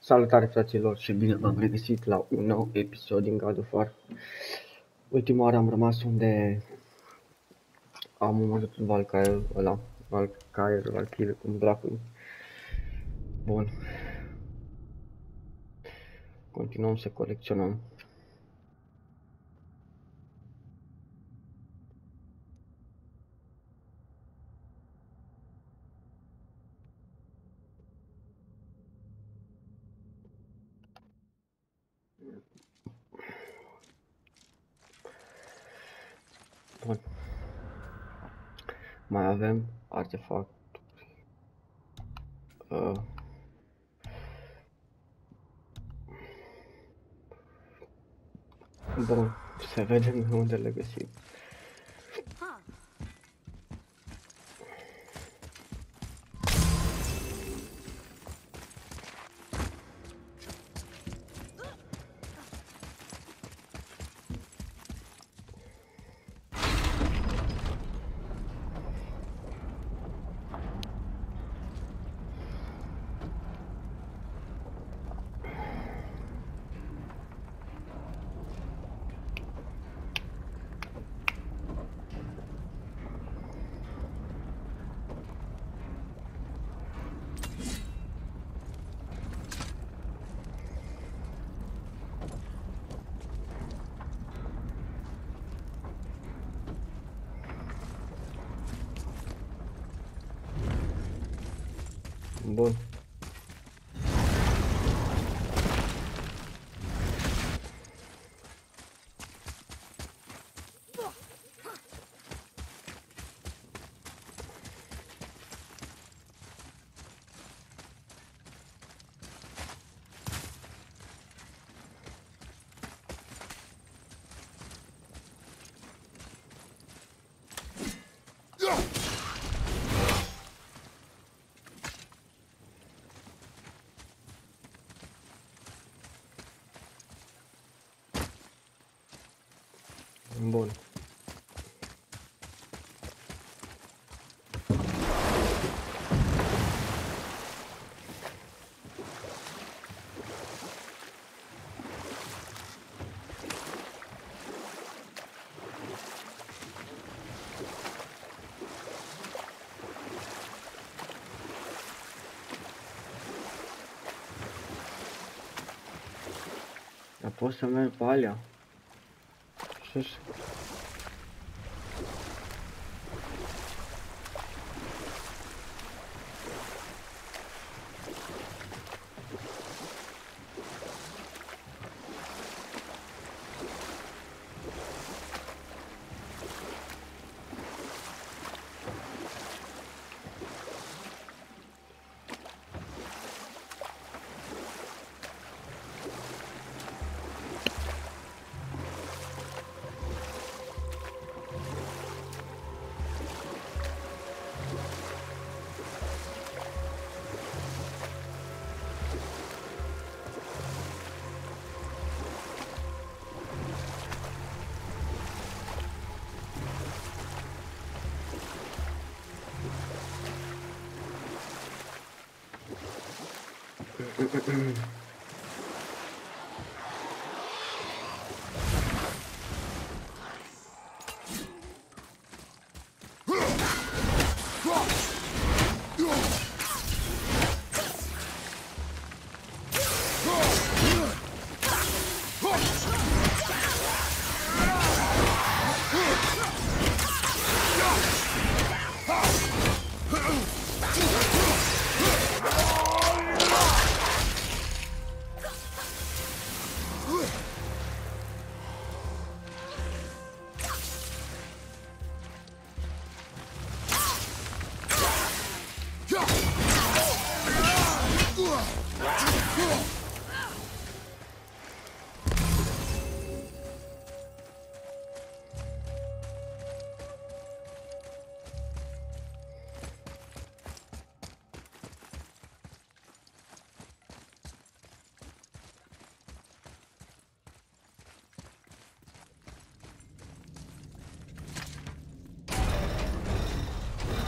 Salutare fraților și bine v-am regăsit la un nou episod din God of War. Ultima oară am rămas unde am omorât Valkyrie, cum dracu. Bun. Continuăm să colecționăm. Bun. Mai avem artefacturi. Bun, să vedem unde le găsim. Bun. Bun. Dar pot să merg pe alea? Sus.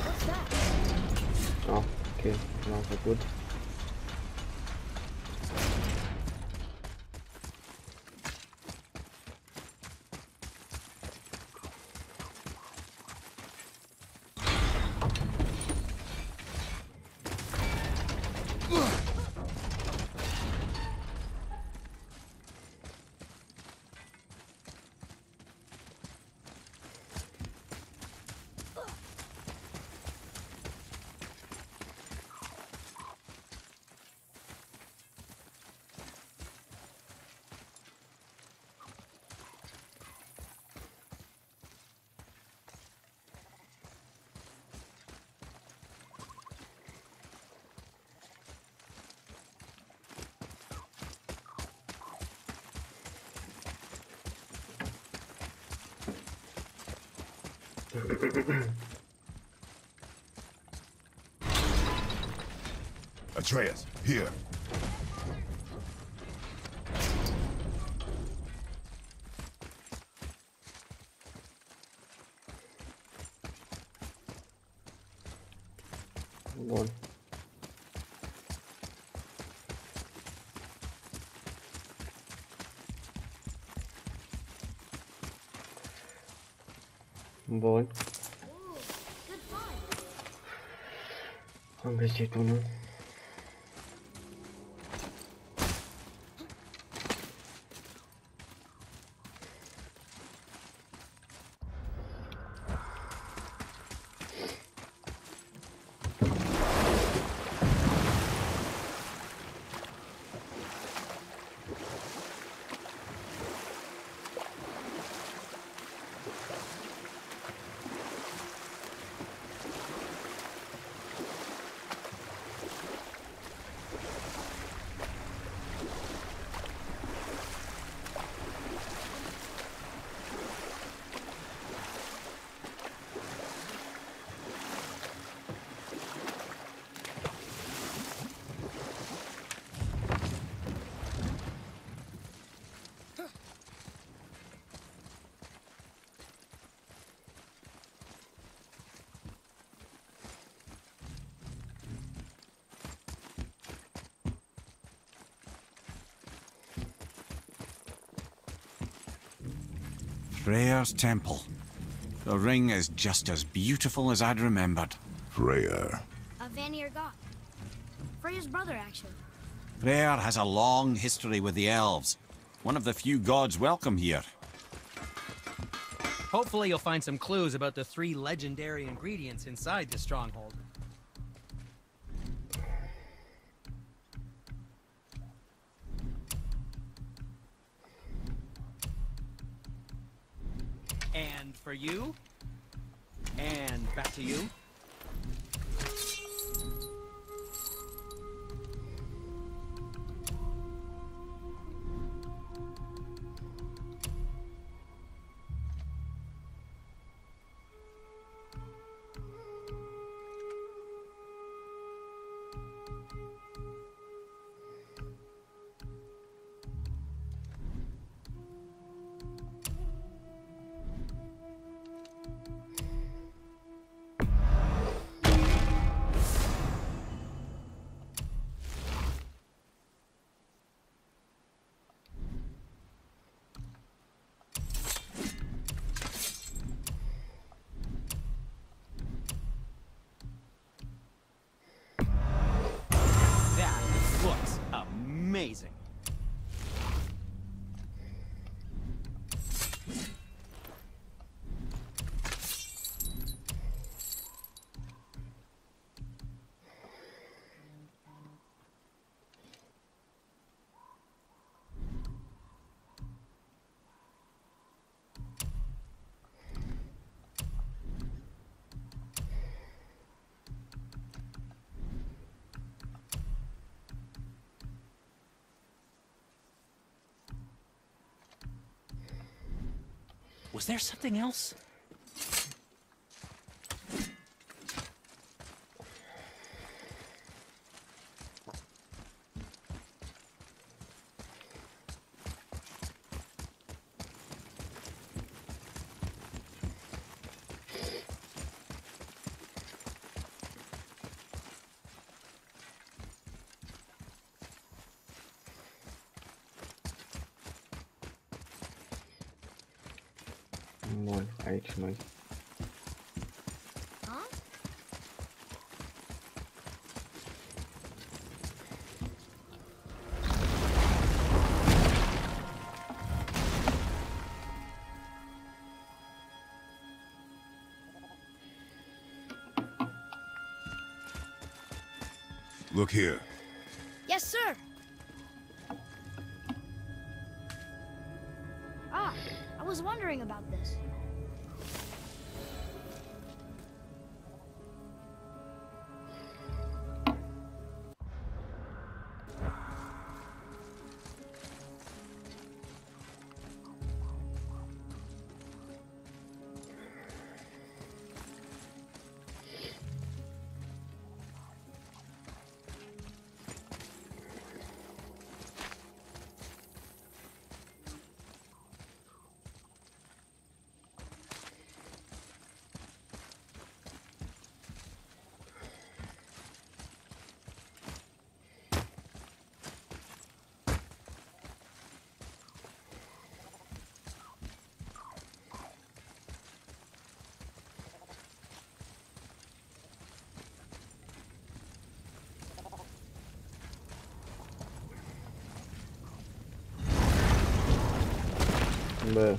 L-am făcut. Atreus, here. Bun. Bun. Am găsit unul. Freyr's temple. The ring is just as beautiful as I'd remembered. Freyr. Vanir God. Freya's brother, actually. Freyr has a long history with the elves. One of the few gods welcome here. Hopefully you'll find some clues about the 3 legendary ingredients inside the stronghold. And for you. And back to you. Looks amazing. Was there something else? Bun, aici noi. Huh? Look here. Yes, sir. I was wondering about this. Bă.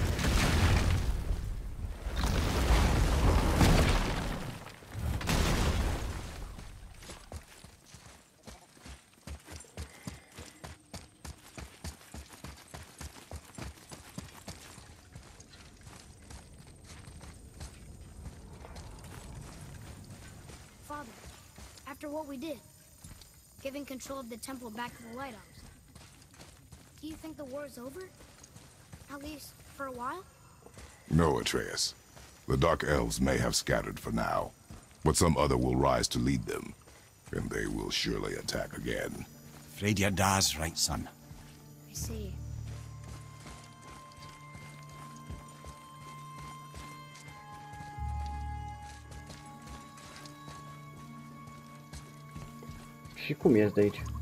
Father, after what we did, giving control of the temple back to the Lighthouse, do you think the war is over? At least for a while? No, Atreus. The Dark Elves may have scattered for now, but some other will rise to lead them, and they will surely attack again. Freydr Da's right, son. I see. Și cum ies de aici?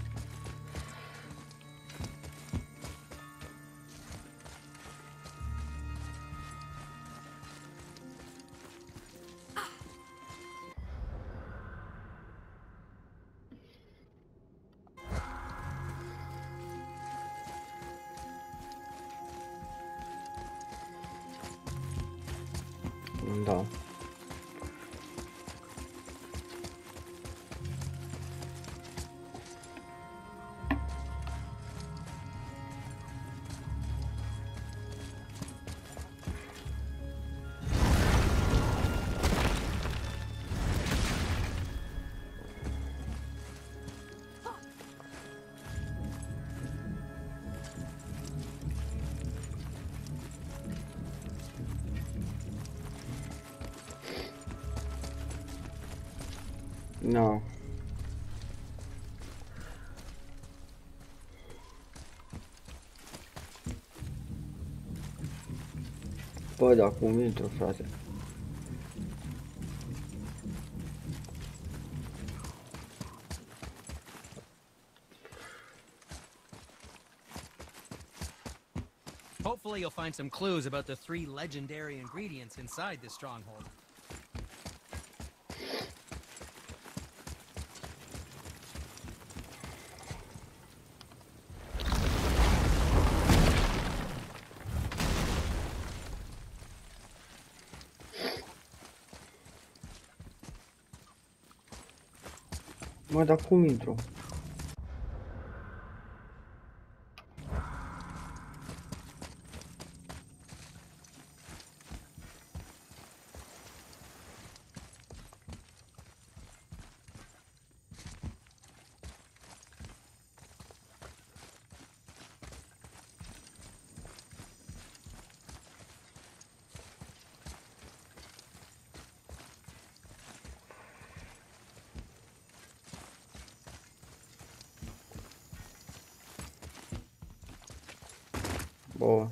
Da. No. Bă, dar cum intru, frate? Hopefully you'll find some clues about the 3 legendary ingredients inside this stronghold. Mă, dar cum intru? Boa.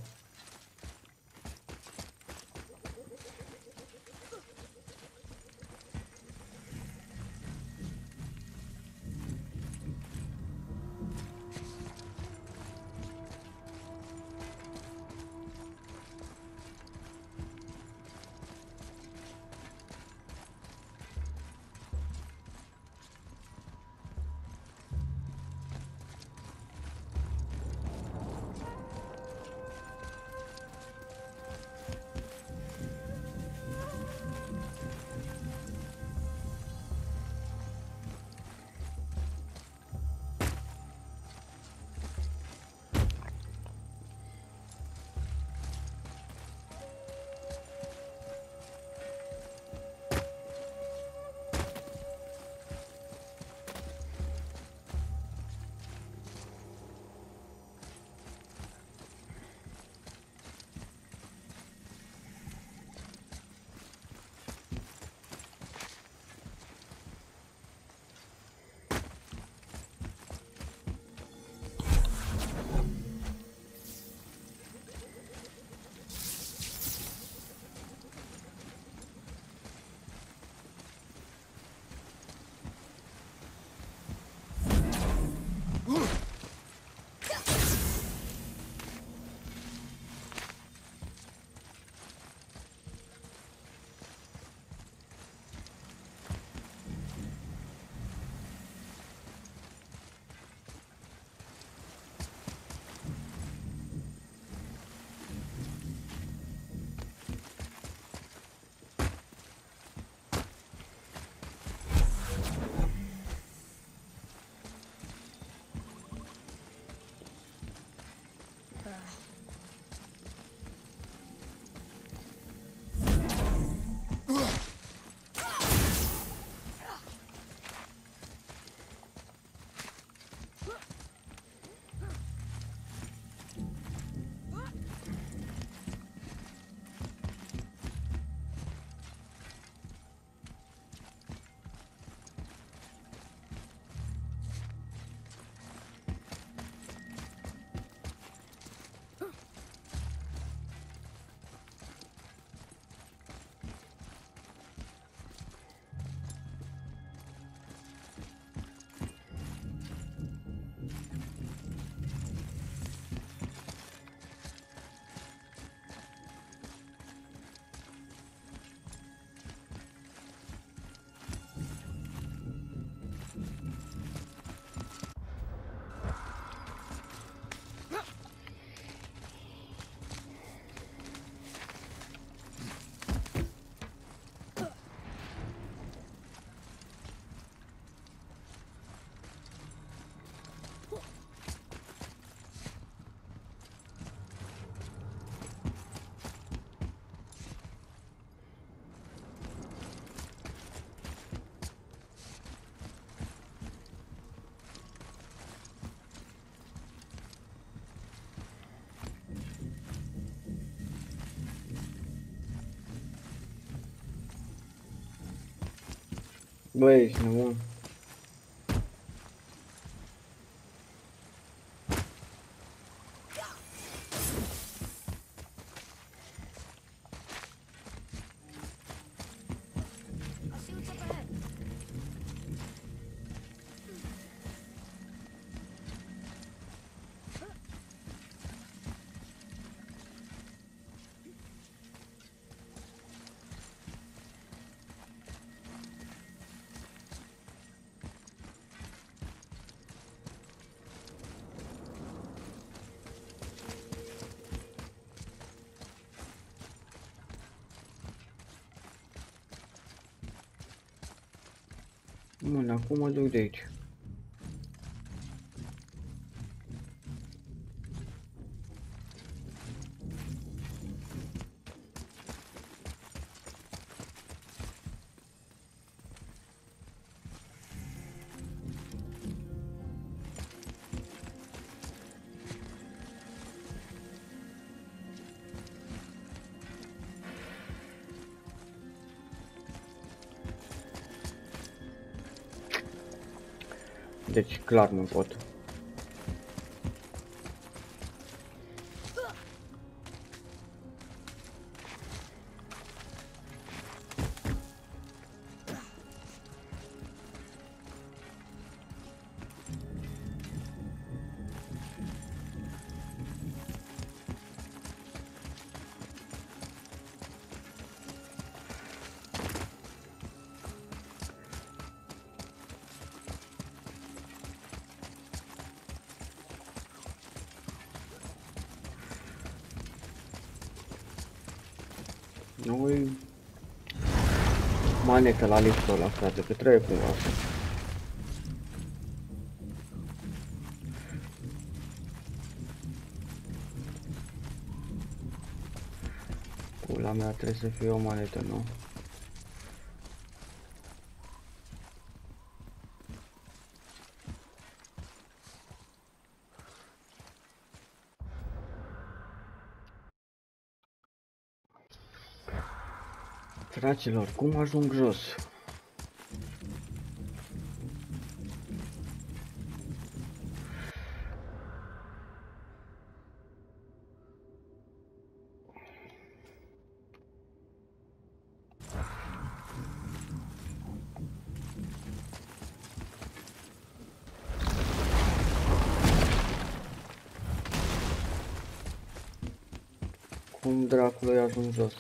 Băi, ești nebun. I'll see what's up ahead. Bun, acum mă duc de aici. Deci clar nu pot. Nu-i manetă la liftul ăla, frate, că trebuie cumva. Pula mea, trebuie să fie o manetă, nu? Fraților, cum ajung jos? Cum dracului ajung jos?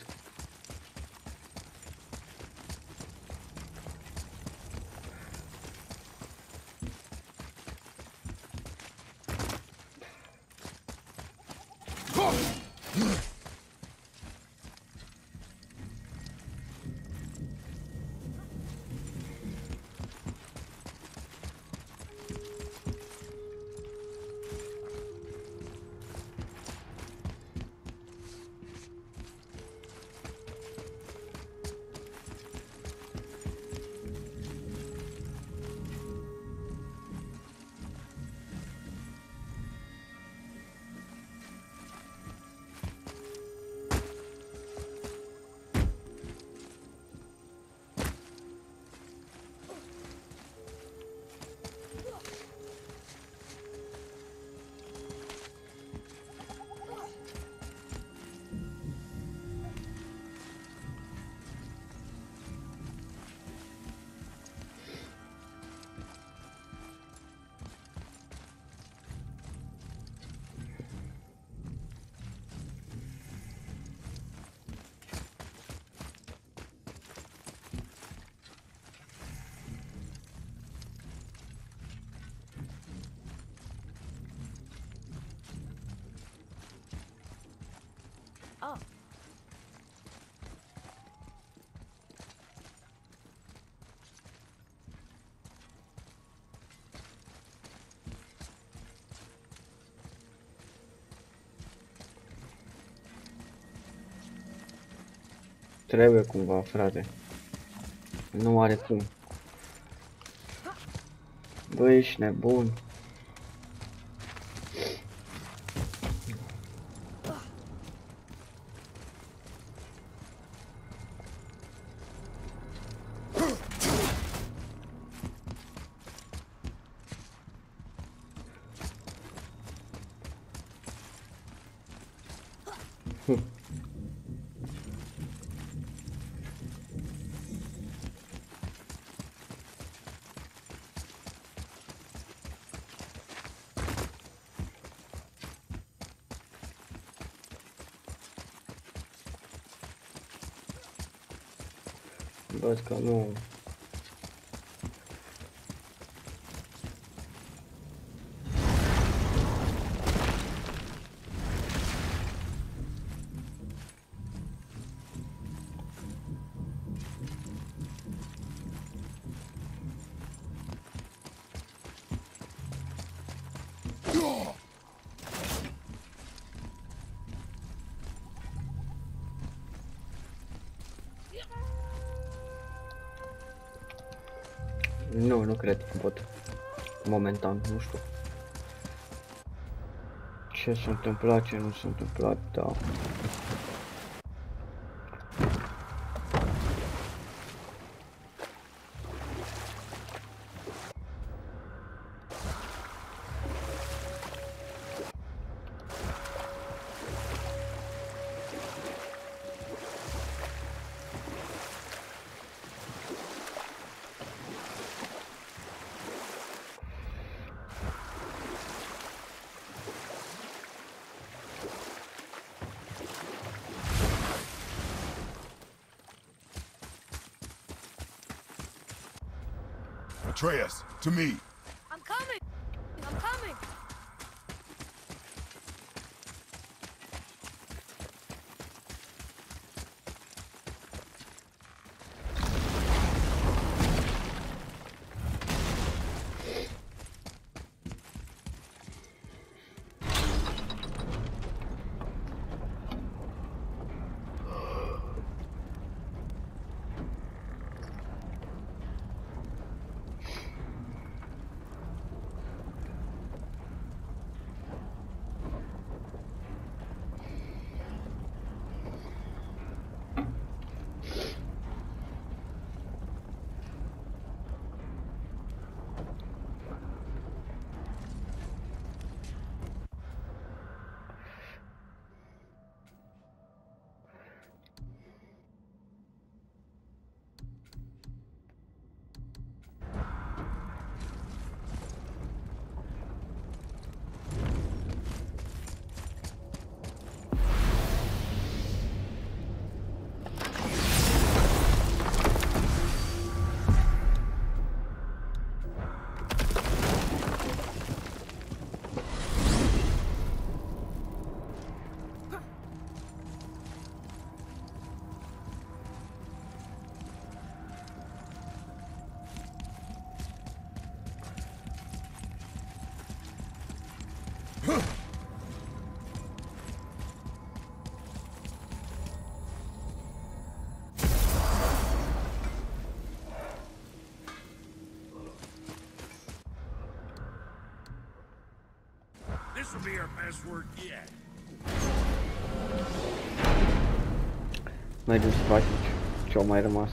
Oh, Trebuie cumva, frate. Nu are cum. Băi, ești nebun. Văd că nu... Nu cred că pot. Momentan, nu știu. Ce s-a întâmplat, ce nu s-a întâmplat, da. Atreus, to me. I'm coming! I'm coming! This will be our best work yet. Mergem să facem ce-au mai rămas.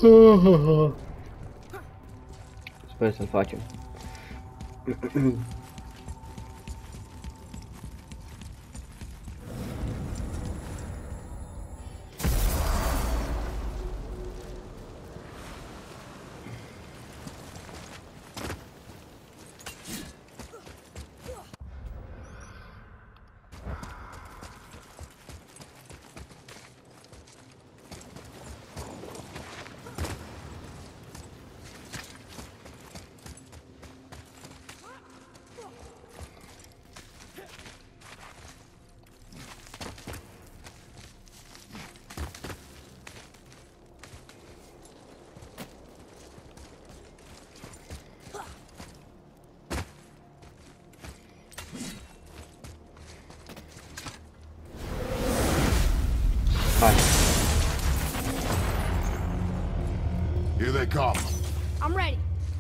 Sper să-l facem. Hai. Here they come. I'm ready.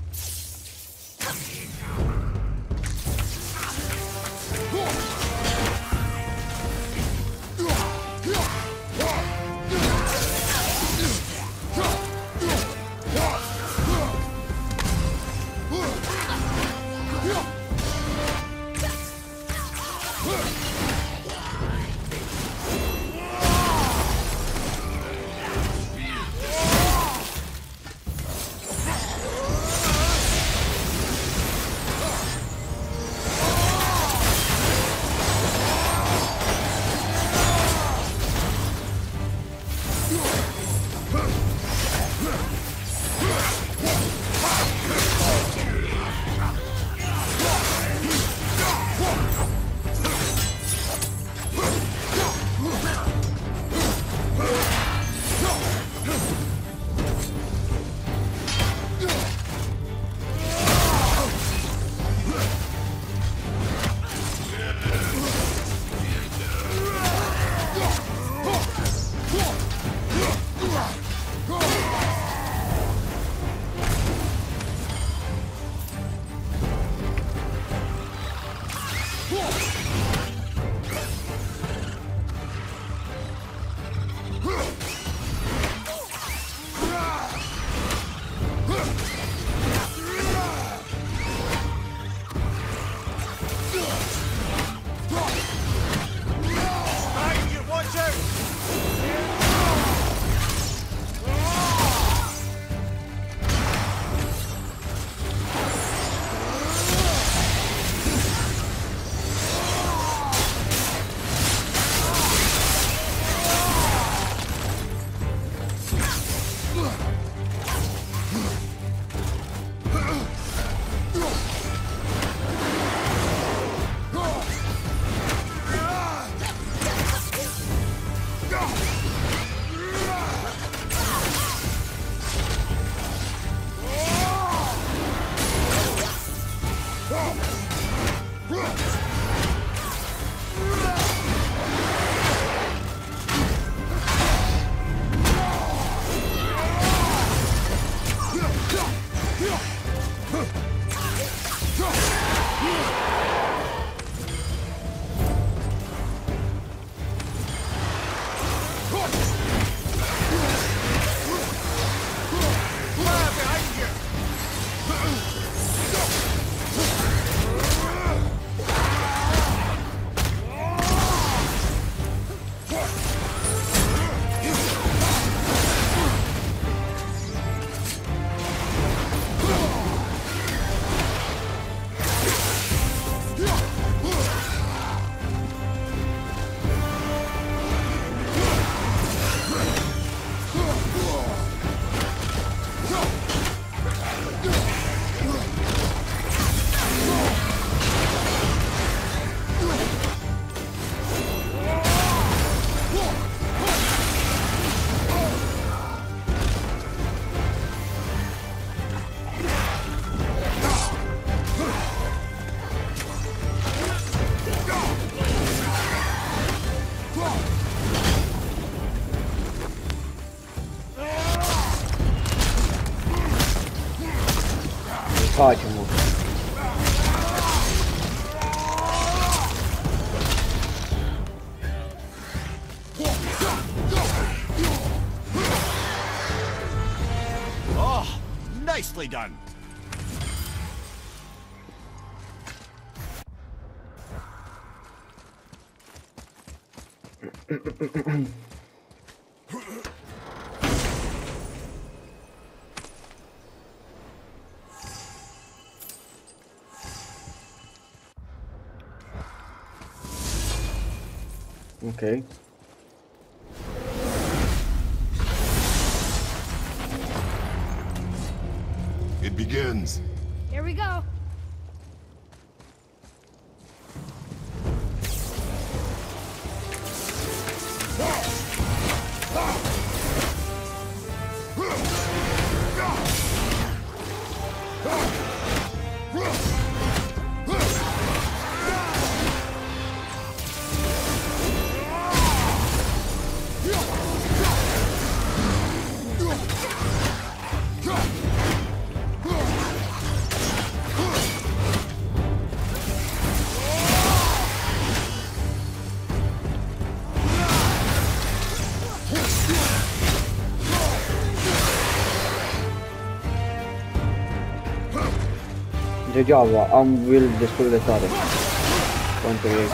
Facem-o. Nicely done. Okay. It begins. Here we go. Degeaba, am build destul de tare pentru ei.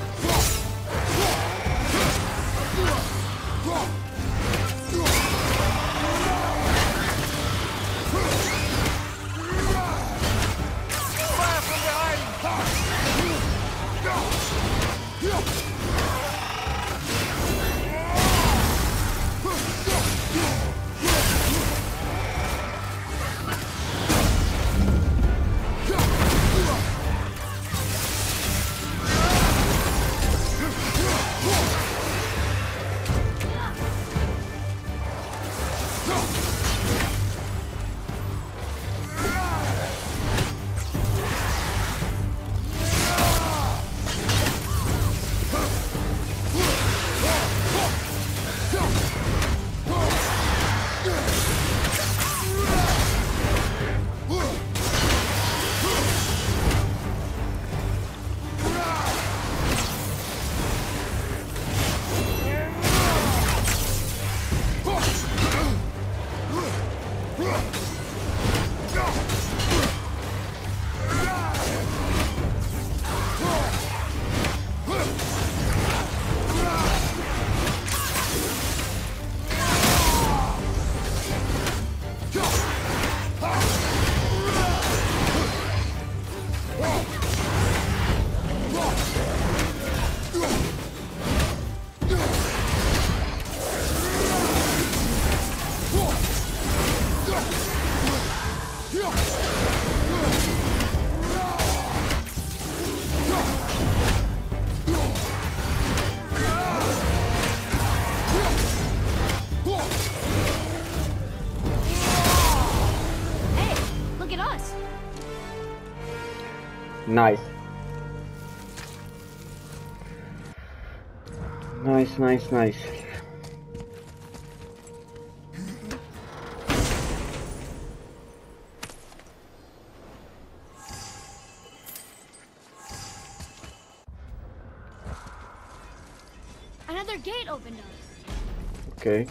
Nice. Nice. Another gate opened up. Okay.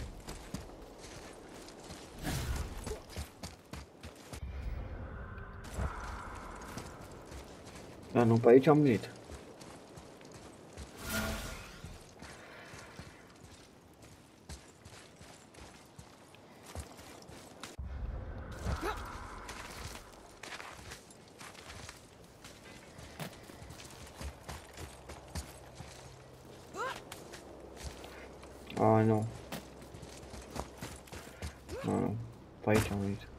Dar nu pe aici am venit. Ah, nu. Nu. Pe aici am venit.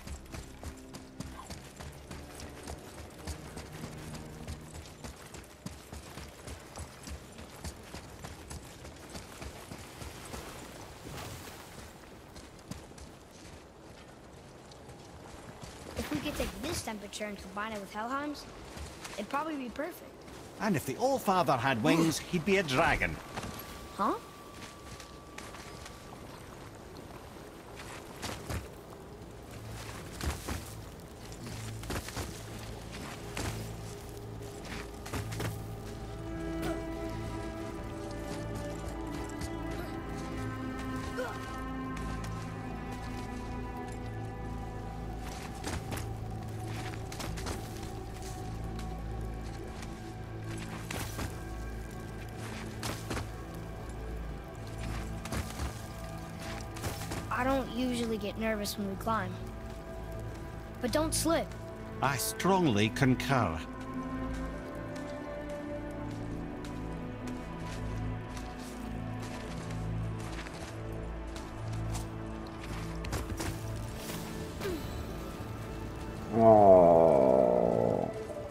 If we could take this temperature and combine it with Helheim's, it'd probably be perfect. And if the Allfather had wings, he'd be a dragon. Huh? I don't usually get nervous when we climb. But don't slip. I strongly concur. Oh.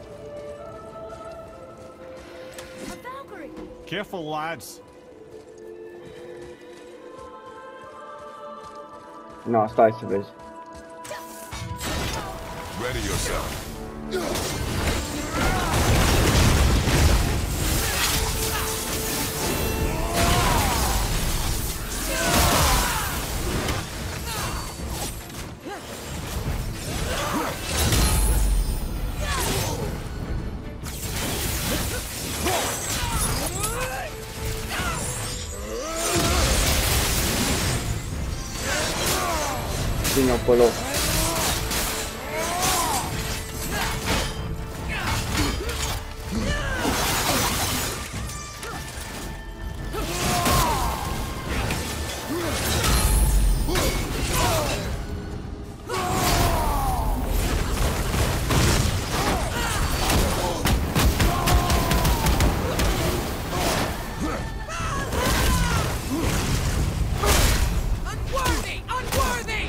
A Valkyrie! Careful, lads. No, stai să vezi. Ready yourself. Vino pe loc. Unworthy! Unworthy!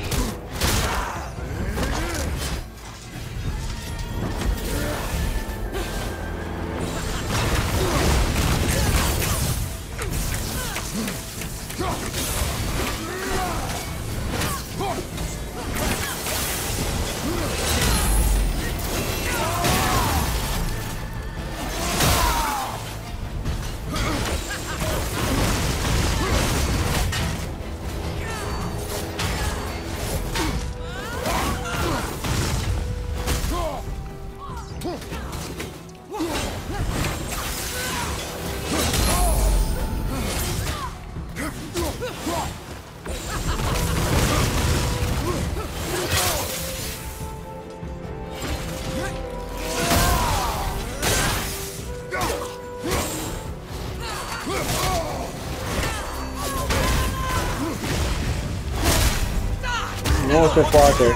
Nu se poate.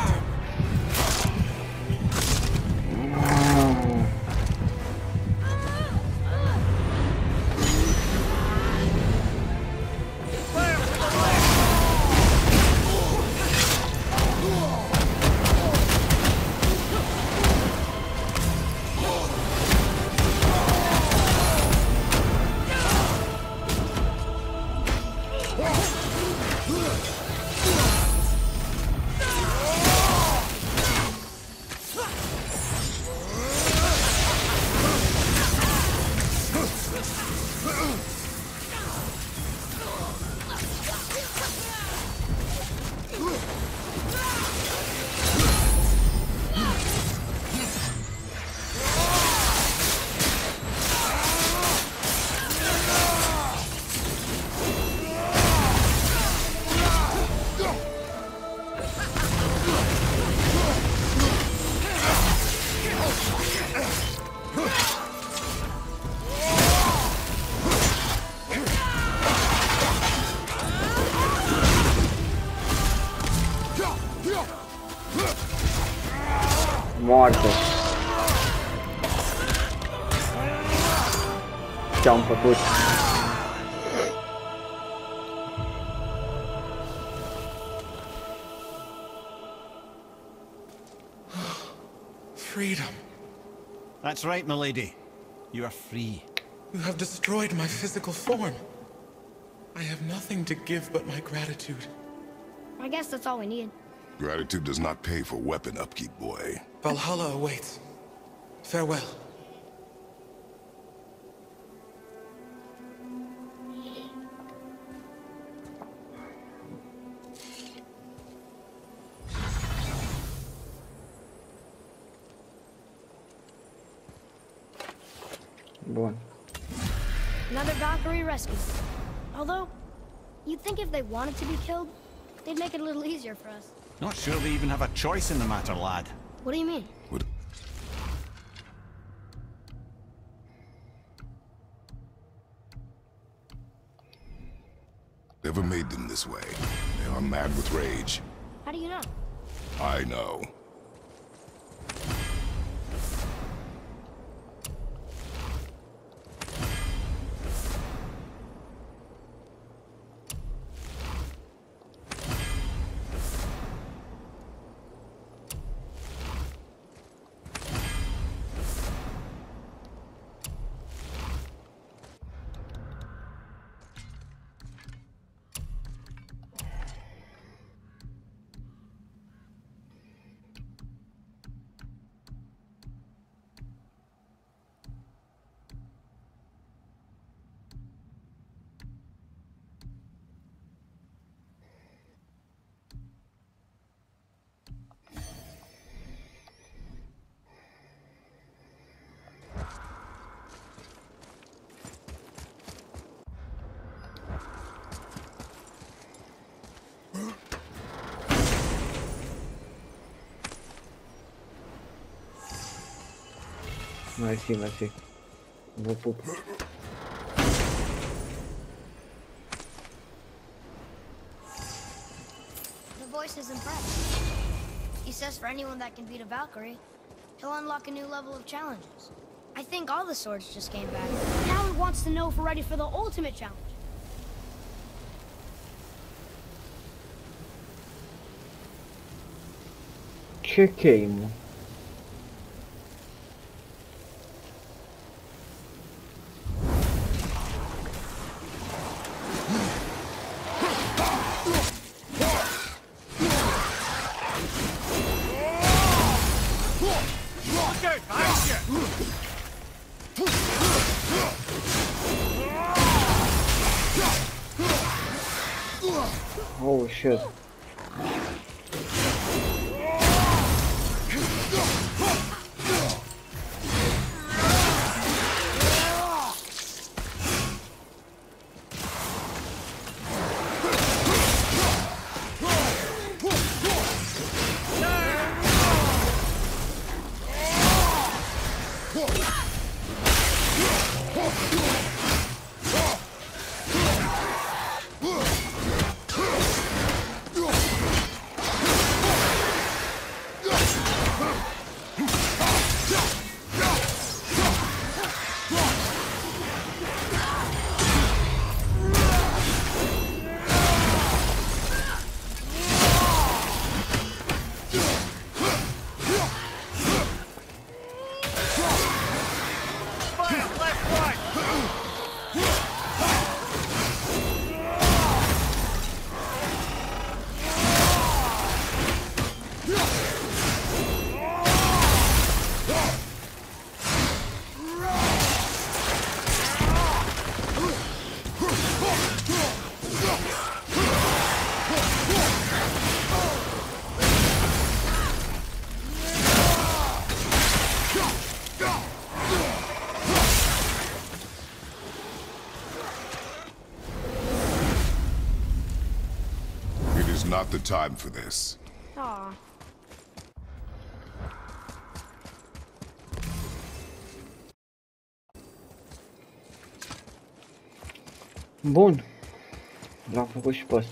Moarte. Ce-am făcut? Freedom. That's right, milady. You are free. You have destroyed my physical form. I have nothing to give but my gratitude. I guess that's all we need. Gratitude does not pay for weapon upkeep, boy. Valhalla awaits. Farewell. Bun. Another Valkyrie rescue. Although, you'd think if they wanted to be killed, they'd make it a little easier for us. Not sure they even have a choice in the matter, lad. What do you mean? What? Ever made lead them this way. They are mad with rage. How do you know? I know. Mersi, mersi. Vă pup. The voice is impressed. He says for anyone that can beat a Valkyrie, he'll unlock a new level of challenges. I think all the swords just came back. Now he wants to know if we're ready for the ultimate challenge. Ce chei, mă? Oh shit. Not the time for this. Aw. Bun. L-am făcut și pe ăsta.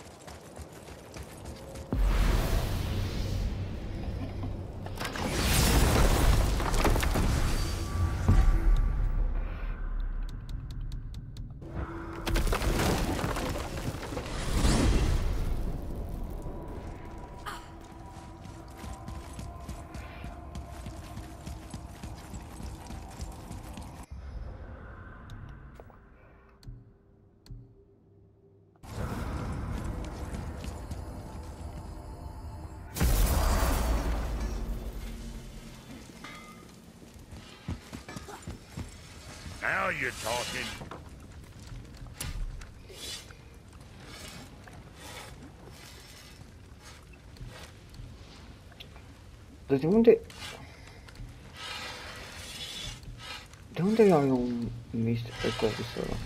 Now you're talking. Dar de unde... De unde ai un mist pe corpul ăla?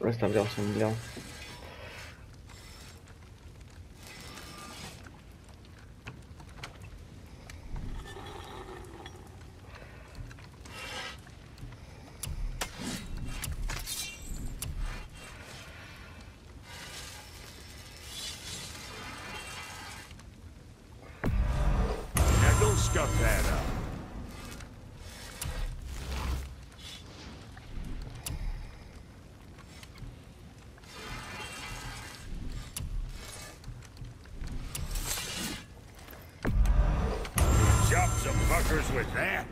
Ăsta vreau să-mi iau. Now don't scuff that up. Chop some fuckers with that.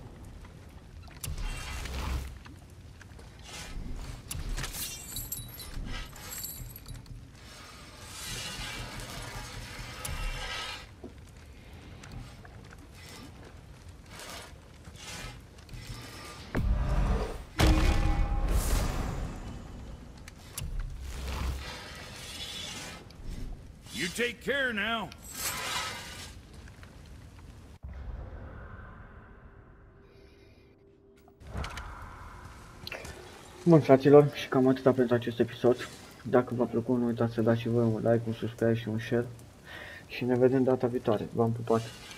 You take care now. Bun, fraților, și cam atâta pentru acest episod. Dacă v-a plăcut, nu uitați să dați și voi un like, un subscribe și un share. Și ne vedem data viitoare. V-am pupat!